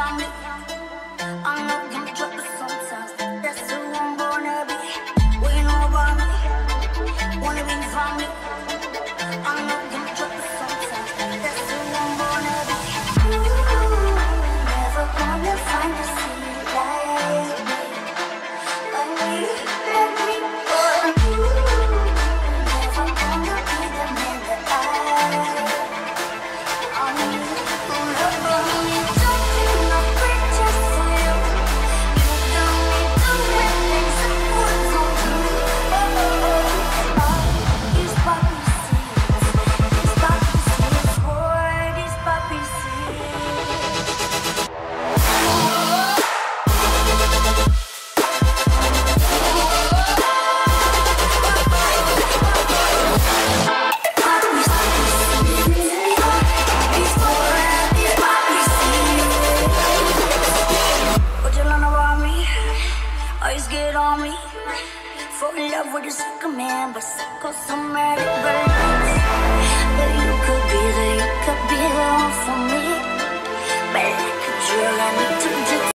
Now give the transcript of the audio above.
from me. I know you can trouble sometimes. That's who I'm gonna be. What you know about me? Wanna be from me. I know you can trouble sometimes. That's who I'm gonna be. Ooh, never gonna find a city like me. Like me, like me. Ooh, never gonna be the man that I need. Always get on me. Fall in love with a sucker man, but sucker somatic balance. But you could be there, you could